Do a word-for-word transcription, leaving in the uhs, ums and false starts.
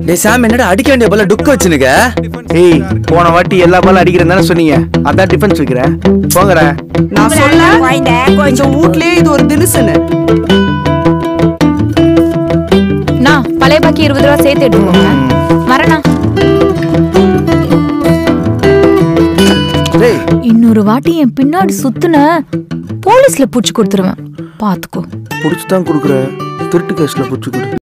டேய் சாம் என்னடா அடிக்க வேண்டிய பால்ல டுக்க வச்சுனுங்க? ஏய் போன வாட்டி எல்லா பாலும் அடிக்கிறேன்னு தானே சொன்னீங்க, அதான் டிஃபென்ஸ் வைக்கிறேன். போங்கடா. நான் சொல்ல கொஞ்சம் வீட்லயே இது ஒரு தினுசுன்னு. நான் பழைய பாக்கி இருபது ரூபா சேர்த்து எடுத்துக்கோங்க. வரேண்ணா. இன்னொரு வாட்டி என் பின்னாடி சுத்துன போலீஸ்ல புடிச்சு கொடுத்துருவேன், பாத்துக்கோ. புடிச்சுதான் குடுக்குற, திருட்டு கேஸ்ல புடிச்சு கொடு.